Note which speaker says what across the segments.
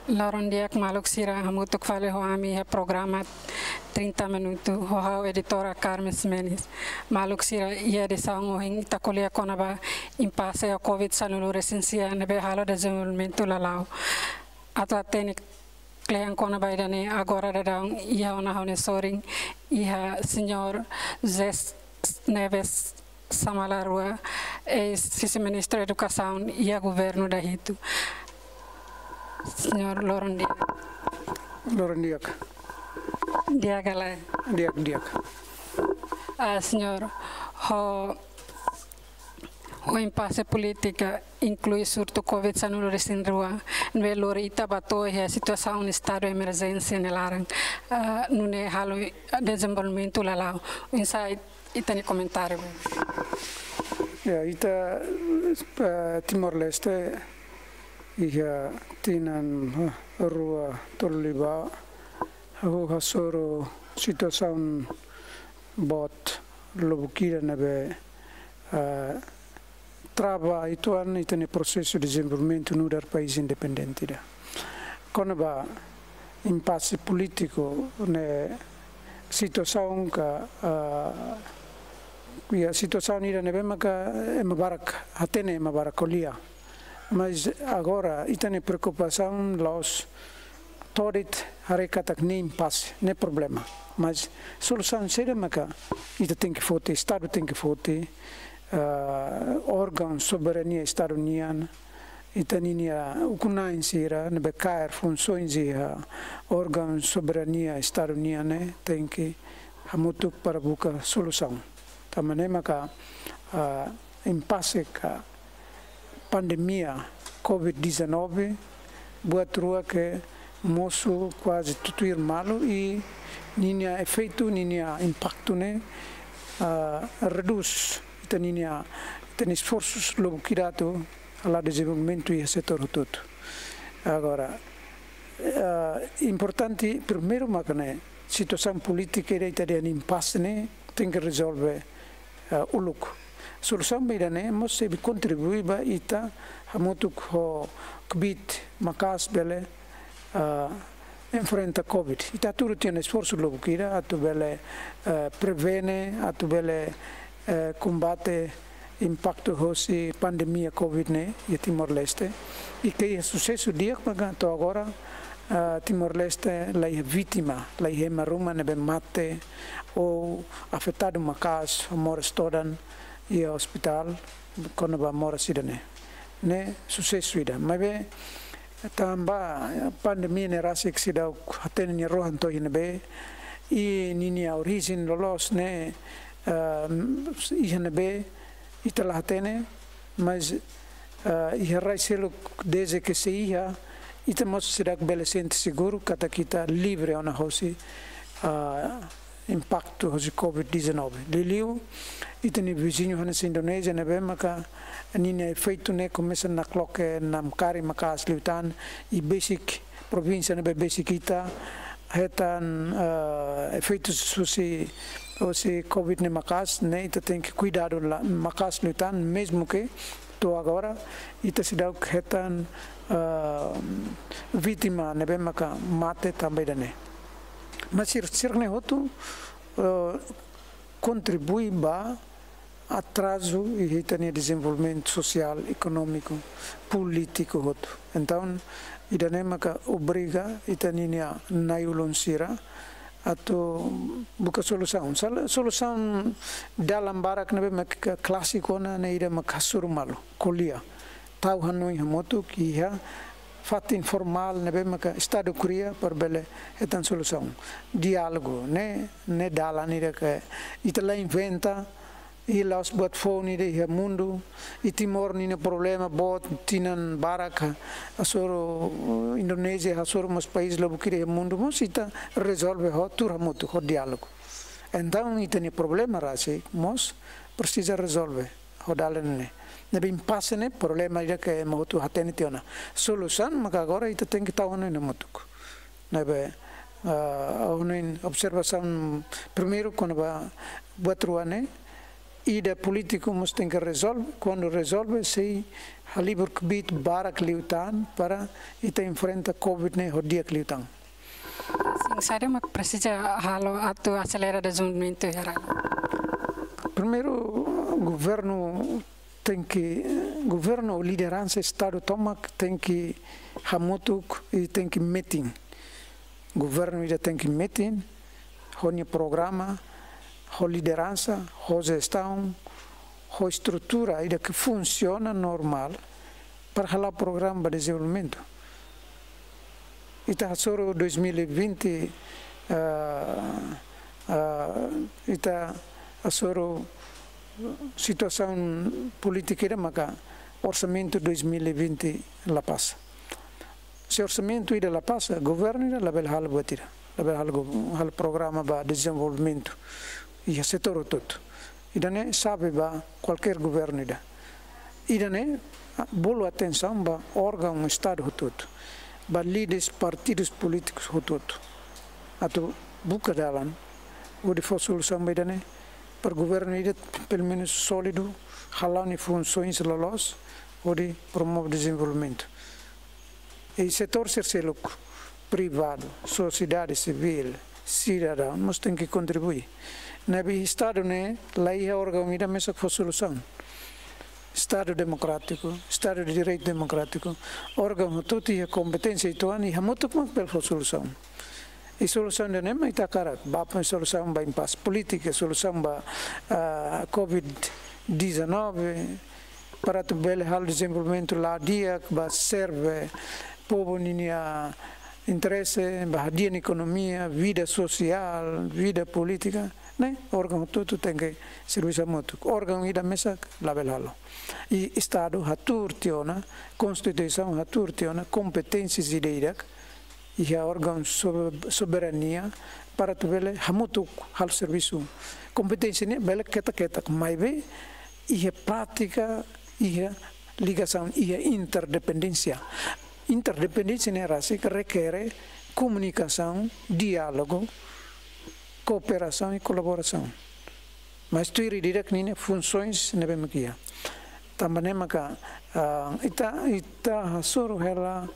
Speaker 1: Laron dia maluk sira hamutuk fale ho ami he programa 30 minutos ho ha editora Carmen Menes maluk sira ia de sango hing takolia konaba impasse a covid sanulu resensia nebe halo desenvolvimento lalau ata teknik Klean kona baidane agora dadang ia ona hone soring ia senhor Zé Neves Samalarua vice-ministro da Educação e governo da Rito. Senhor Loron Diak.
Speaker 2: Loron Diak.
Speaker 1: Diak ala.
Speaker 2: Diak.
Speaker 1: Senhor, o impasse política inclui surto Covid-19 recém rua, no lor itabato a situação no estado de emergência nelarang, no ne halo desenvolvimento lalau. Insai itani comentário.
Speaker 2: Ita Timor-Leste ia tinan rua toliba ho hasoro situação bot lobukira nabe trava itu an itane processo de desenvolvimento no dar país independente da quando ba impasse político ne situação ka a situação ira nebe maka mabarak hatene mabarakolia mas agora itane preocupação los torit harekatak nem passe ne problema mas solução será maka ita tem que fote estado tem que fote órgão soberania estado-uniana itaninia ukunain sira nebe cair funções e órgão soberania estado-uniana tem que hamutuk para buscar solução também maka impasse ka pandemia COVID-19 buat rua que moço quase tudo malo e ninha efeito ninha impacto né reduz ninha tem esforços logo kirato ala desenvolvimento e setor todo agora importante primeiro makane situação política e italiana impasse né tem que resolver o lucro solução beirane mas se contribui ba ita hamutuk ho kbit makas bele enfrenta covid ita tudo tem esforço logo kira atu bele prevene atu bele combate impacto hosi pandemia covid ne e Timor-Leste e que é sucesso dia to agora Timor-Leste la é vítima la é maruma ne mate ou afetado makas mora stodan e hospital quando va mora sidane ne sucesso ida mas be tamba pandemia ne rasik sida haten ni rohan to be e nini origin lolos ne be itala hatene mas e raiselo desde que se ia itamos sida bele sente seguro kata kita livre ona hosi impacto hosi COVID-19 liliu itani vizinho na Indonésia na bem maka nini efeito ne começa na cloque na mkari maka asliutan e basic província na basic ita hetan efeitos hosi COVID ne makas ne ita tem que cuidar lá makas lutan mesmo que to agora ita se dá hetan vítima ne bem maka mate também dane mas sirne hotu contribui ba atraso e hitani desenvolvimento social, econômico, político hotu. Então, idane maka obriga itaninia naiulon sira atau buka solução. Solução dalam barak nabe maka klasiko na ida makasur malu kuliah. Tahu hanoi hamotu kia fato informal nabe maka estado cria per bele etan solução. Diálogo ne dalan ida ke itala inventa e las buat fone de mundo e Timor nina problema bot tinan barak asoro Indonésia asoro mas país lobo kire mundo mas ita resolve ho turamotu ho diálogo então ita ni problema rasi mas precisa resolve ho dalene nabe impasse ne problema ida que motu hatene tiona solução maka agora ita tem que tahu ne motuko nabe observação primeiro quando ba buat ruane ida político mas tem que resolver, quando resolve, se halibur kebit barak liutan para ita enfrenta Covid ne hodia liutan.
Speaker 1: Sim, sabe uma precisa halo atu acelera desenvolvimento geral.
Speaker 2: Primeiro, governo liderança estado toma tem que hamutuk e tem que meeting. Governo ida tem que meeting, honya programa, ho liderança, ho gestão, ho estrutura ida que funciona normal para halar programa de desenvolvimento. Ita soro 2020 ita soro situação política maka orçamento 2020 la passa. Se orçamento ida la passa, governo ida label hal buatira, label hal programa ba desenvolvimento e setor todo. Ida ne sabe ba qualquer governo ida. Ida ne bolo atenção ba órgão estado todo. Ba líderes partidos políticos todo. Atau buka dalan, o de solução ba ida ne para o governo ida pelo menos sólido, halani funções lalos, o de promover desenvolvimento. E setor terceiro privado, sociedade civil, cidadão, nós temos que contribuir. Na Estado, né, lá é a órgão ida mesmo que for solução. Estado democrático, Estado de direito democrático, órgão tudo e a competência e tuan e a muito mais pela solução. E solução de nema ita cara, bapa solução ba impasse política, solução ba COVID-19 para tu bel hal desenvolvimento lá dia que ba serve povo ninia interesse ba dia na economia, vida social, vida política, né? Órgão tudo tem que serviço muito. Órgão ida mesa label halo. E Estado hatur tiona, Constituição hatur tiona, competências ideiak e a órgão soberania para tu bele hamutuk hal serviço. Competência ne bele keta mais bem e a prática e a ligação e a interdependência. Interdependência ne rasi que requer comunicação, diálogo, cooperação e colaboração. Mas tu iria que nem funções ne bem aqui. Também maka ita soro ela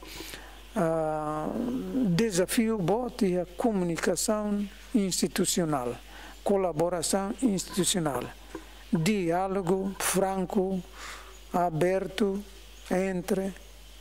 Speaker 2: desafio bot e a comunicação institucional, colaboração institucional, diálogo franco, aberto entre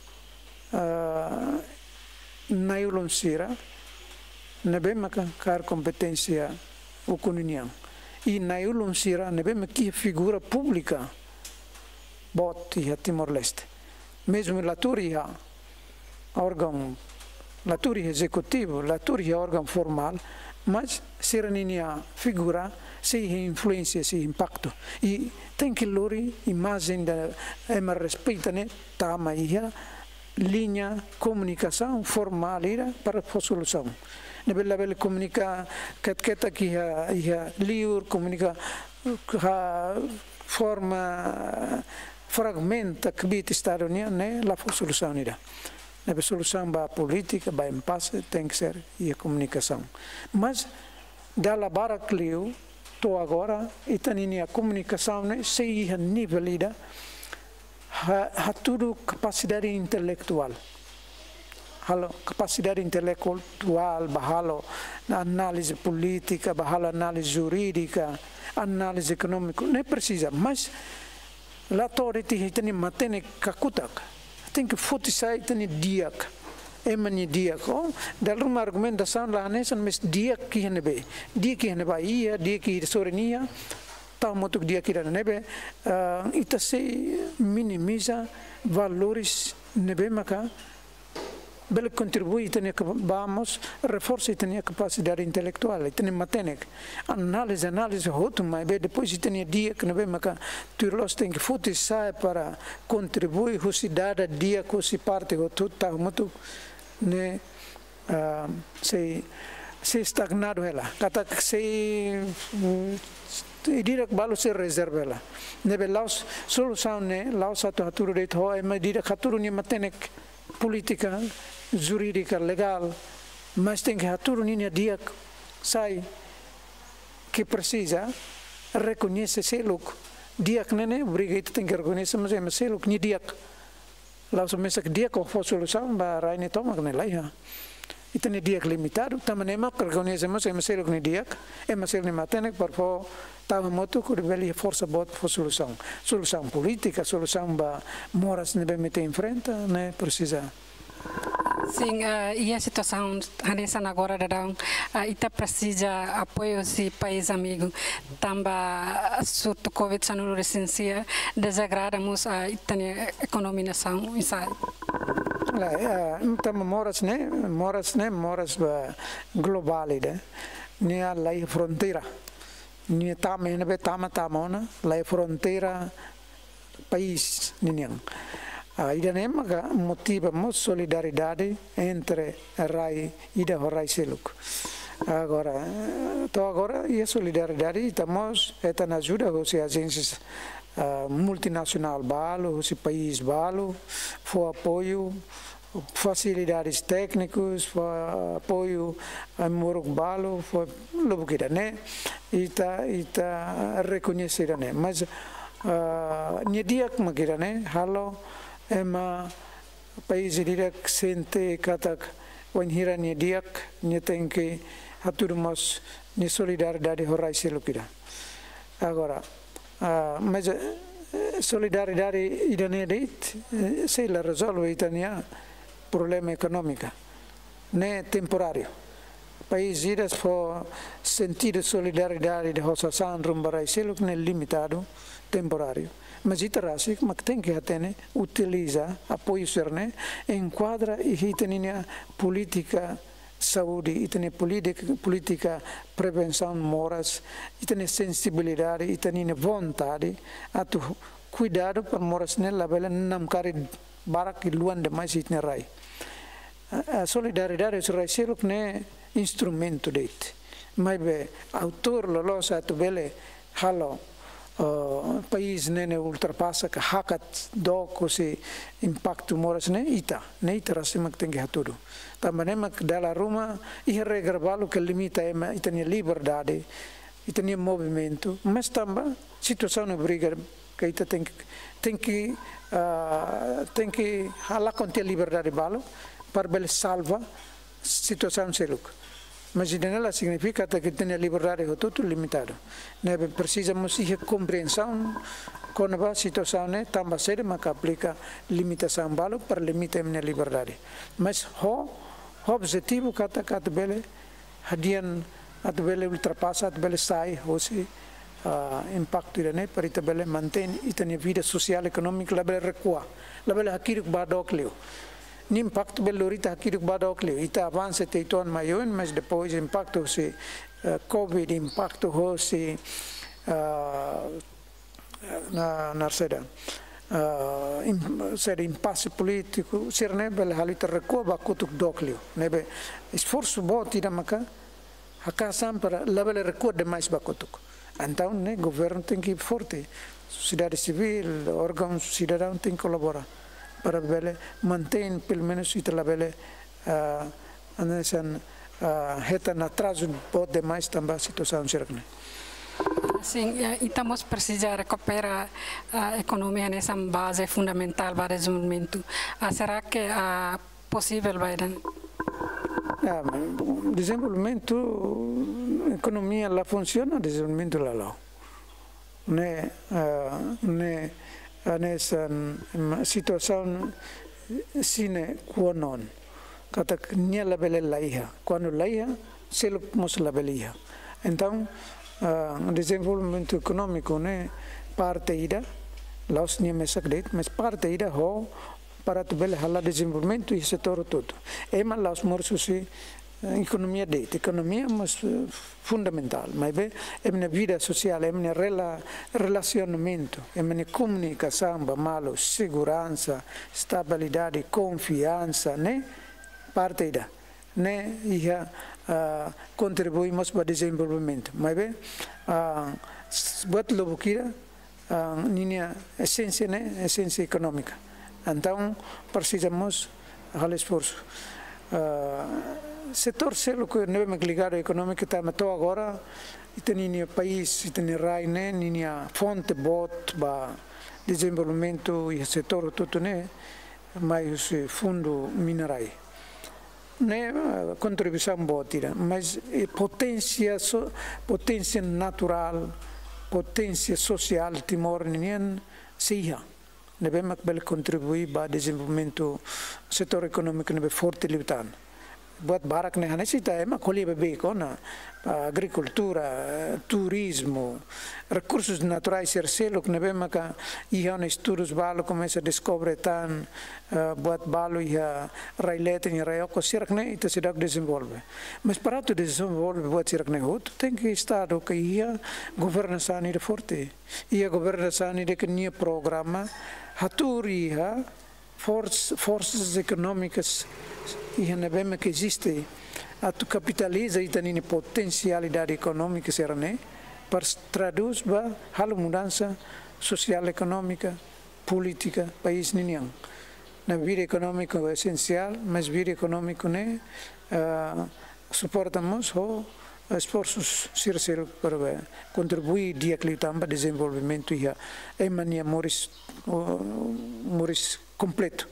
Speaker 2: na Yulonsira, na bemaka car competência o comunhão e na Yulonsira na bemaka figura pública bot e a Timor-Leste, mesmo la Turia órgão, laturi executivo, laturi órgão formal, mas serania figura, se influência, se impacto. E tem que lori imagem da ema respeita né, tama ia linha comunicação formal ira para a solução. Nebela bela comunica ket que ia liur comunica forma fragmenta que bit estado né, la solução ira. A solução ba política, ba impasse, tem que ser e a comunicação. Mas, da la baraclio, to agora, a comunicação, né, se ia nível ida, ha tudo capacidade intelectual. Halo capacidade intelectual, bahalo análise política, bahalo análise jurídica, análise econômica, não precisa. Mas, lá torre tem matene kakutak. Tem que fotisar tem diak, emani diak. Oh, dalam argumentação lá nessa mas diak que nebe, diak que nebe ia, diak que sorenia, tá muito diak que nebe, ita se minimiza valores nebe maka, bele contribui tem que vamos reforça tem a capacidade intelectual, tem matenek, análise hotu mas depois tem diak nebe maka, turlos tem que fotisar para contribuir a cidade dia com se parte o tudo tá muito né se estagnado ela kata se direct balu se reserva ela nebe laos solução né laos atu haturu de ho e mas direct haturu ni matenek política jurídica legal mas tem que haturu ni dia sai que precisa reconhece seluk diak nene obriga itu tem que reconhecer mas é seluk ni diak lá só pensa que diak ou for solução ba raine toma que nela ia itu ni diak limitado também mas reconhecemos é seluk ni diak é seluk ni matene por favor tava moto que rebeli força bot for solução política solução ba moras ne meter em frente né precisa.
Speaker 1: Sim, e a situação nessa agora da ita precisa apoio se país amigo também surto Covid sanulu licencia desagradamos a itania economização inside.
Speaker 2: Tamo moras global ide ne a lei fronteira ne tama lei fronteira país ninhang. Idanema motivamos solidariedade entre Rai e Rai Seluk. Agora e a solidariedade estamos na ajuda os agências multinacional balo, os países balo, for apoio, facilidades técnicas, for apoio a moruk balo, for logo que né, ita reconhecer né, mas dia que me queira né, halo ema país dirak sente katak wanhira ni diak ni tenke haturmos ni solidariedade horai selukira agora mas solidariedade idane deit se la resolve itania problema econômica né temporário país iras for sentir solidariedade de hosasan rumbarai seluk ne limitado temporário. Mas ita rasi mak tem que atene utiliza apoio serne enquadra e hitenia política saúde itene política prevenção moras itene sensibilidade itene vontade atu cuidado para moras nela bela nam kari barak luan de mais itne rai a solidariedade rai seluk ne instrumento deit mai be autor losa atu bele halo país nene ultrapassa que hakat doko se impacto moras ne ita rasimak tem que haturu também mak dala ruma e regravalo que limita ema itania liberdade itania movimento mas também situação obriga que ita tem que hala conter liberdade balo para bel salva situação seluk. Mas isso significa que tem a liberdade total limitada. Nós precisamos de compreensão com a situação também séria, mas que aplica limitação para limitar a liberdade. Mas o objetivo que a bele hadian a bele ultrapassa, a bele sai, ou se impacto irane para a bele mantém a vida social e econômica, a bele recua, a bele hakiruk badocleo. Ni impacto belorita aqui do badocleo ita avança teiton maior mas depois impacto se covid impacto se na seda ser impasse político ser nebel halita recoba kutuk docleo nebe esforço bot ida maka hakasam para level record de mais bakutuk então né governo tem que ir forte sociedade civil órgãos cidadão tem que colaborar para bele mantém pelo menos ita la bele anesan heta na atraso pode mais também situação cercana.
Speaker 1: Sim, estamos precisando recuperar a economia nessa base fundamental para o desenvolvimento. Será que é possível, Biden?
Speaker 2: Desenvolvimento, economia lá funciona, desenvolvimento lá não. Nessa situação sine qua non kata nia la bele laiha quando laiha selo mos la belia então desenvolvimento econômico né parte ida los nia mesakdet mas parte ida ho para tu bele hala desenvolvimento e setor todo ema los morsusi economia mas fundamental mas bem é na vida social é na relacionamento é na comunicação malo segurança estabilidade confiança né parte da né ia contribuímos para o desenvolvimento mas bem buat lobukira ninha essência né essência econômica então precisamos hal esforço setor selo que neve ligado econômico está matou agora e tem país e tem rai né ninha fonte bot ba desenvolvimento e setor tudo né mais fundo minerai né contribuição botira mas potência natural potência social Timor ninha siha neve mak bel contribuir ba desenvolvimento setor econômico neve forte liutan buat barak ne hanesita ema colhi bebe con agricultura turismo recursos naturais sercelo que nebe maka iha estudos balo começa a descobre tan buat balo iha railet ni raioko sirakne ita sidak desenvolve mas para tu desenvolve buat sirakne hot tem que estado que iha governação ni forte iha governação ni de que ni programa haturi iha forças econômicas e nebe que existe a tu capitaliza ita nini potencialidade econômica serane para traduz ba hal mudança social econômica política país niniang na vida econômica é essencial mas vida econômica né suportamos o esforços sercel para contribuir dia que tamba desenvolvimento e a mania moris completo.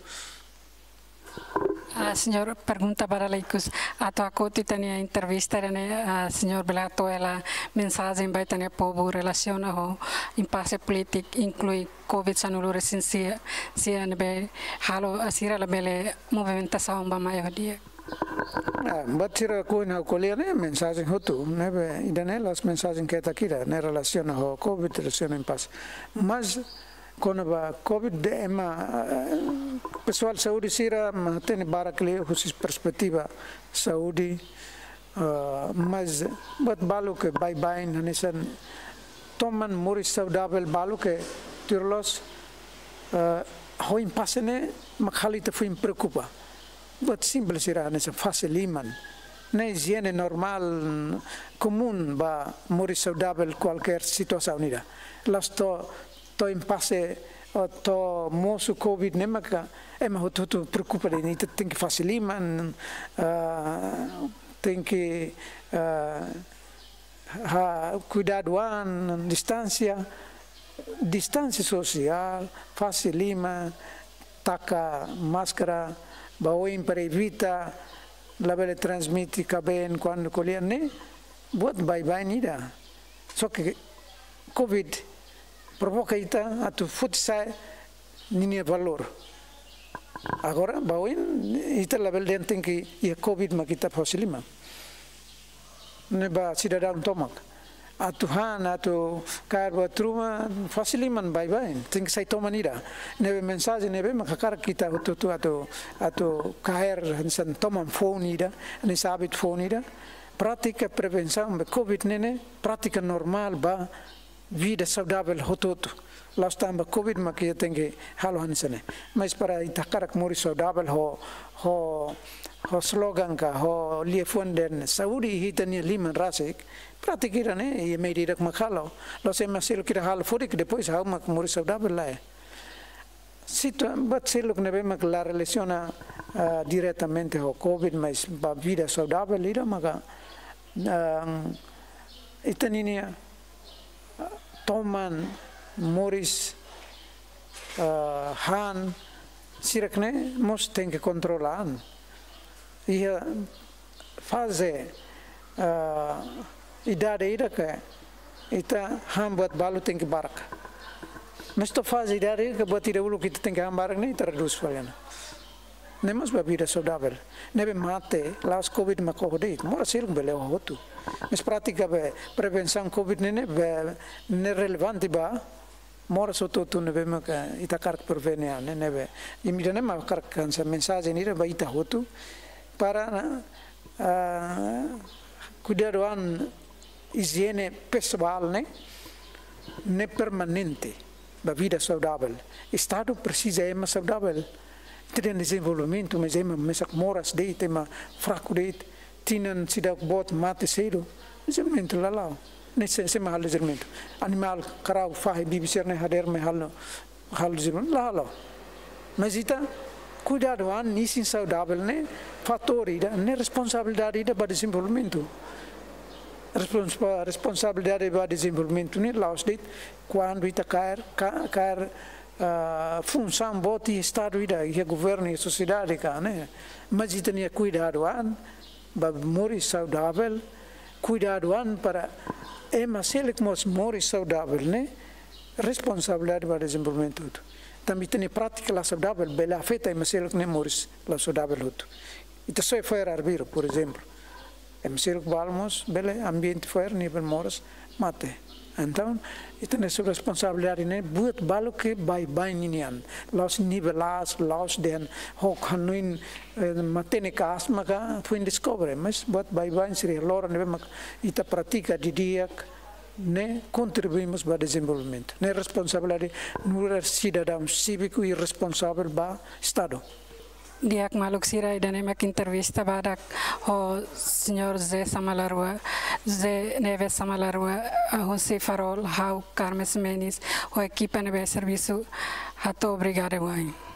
Speaker 1: Senhor, pergunta para leicos. A tua coti tinha entrevista né, senhor Belato, ela mensagem vai ter povo relaciona com impasse político, inclui COVID-19 recência, se a nebe halo asira la bele movimentação ba maior dia.
Speaker 2: Batira ko na kolia né mensagem hotu nebe idane as mensagens que está aqui né relaciona com COVID relaciona impasse, mas quando a Covid pessoal saúde sira tem barakle husis perspectiva saúde mas buat balu que bye hanesan toman moris saudável balu que tirlos ho impasene makhali te foi preocupa buat simples sira hanesan faciliman na higiene normal comum ba moris saudável qualquer situação nida lasto to impasse to moço covid né maca mas tu preocupa de tem que facilitar tem que cuidado distância social facilima taca máscara baoin para evitar labele transmite caben quando colher né buat bye nida só que covid provoca ita atu futsal nini valor agora bawin ita label tem que ia covid makita facilima neba cidadão tomak atu han atu karbo truma faciliman bye tem que sai tomanira nebe mensagem nebe makakar kita atu kair hansan tomam fonida ni sabit fonida prática prevenção be covid nene prática normal ba vida saudável hototo lá está a covid mas que tem que halo hansane mas para itacar mori saudável ho slogan ka ho liefunden saúde hitani liman rasik praticira né e medida que macalo lo se masilo que halo fori que depois hau mak mori saudável lá but se lo que nebe mak la relaciona diretamente ho covid mas ba vida saudável ira maka itaninia toman moris han sirakne mos tem que controlar e fazer idade ida que ita han buat balu tem que barca mas to faz idade que buat ida ulu kita tem que hambar ne traduz falhando nemos bebida saudável nebe mate las covid ma covid mora silung bele hotu mas prática be prevenção covid ne relevante ba mora soto nebe ma ita kark prevenia nebe imidane ma kark kansa mensagem ni ba ita hotu para cuidadoan higiene pessoal ne permanente ba vida saudável estado precisa é mais saudável tem desenvolvimento mas é mais moras de tema fraco de tinan sidak bot mate cedo desenvolvimento lá nesse mahal desenvolvimento animal carau fahe bibisir ne hader me hal desenvolvimento lá mas ita cuidado nisin saudável fator ida, ne responsabilidade ida para desenvolvimento. Responsabilidade para desenvolvimento ni laos dit quando ita cair função boti estado ida e governo e sociedade cá, né? Mas ita tinha cuidado para morrer saudável, cuidado para mas ele que morrer saudável, né? Responsabilidade para desenvolvimento. Também tem prática saudável, bela afeta mas ele que nem morrer saudável. Ita só foi arbiro, por exemplo. Emsir balmos, bele ambiente fora nível moras mate. Então, itu nessa responsabilidade né, buat balu que vai ninian. Laos nivelas, laos den hok hanuin matene kas maka twin discovery, mas buat vai seri lora ne mak ita pratica di dia ne contribuímos para desenvolvimento. Ne responsabilidade no cidadão cívico e responsável para Estado.
Speaker 1: Diak Maluksira dan emak entrevista badak o senhor Zé Samalarua, Zé Neves Samalarua, José Farol, Hau Carmes Menis, o equipa nebe serviço. Muito obrigada, mãe.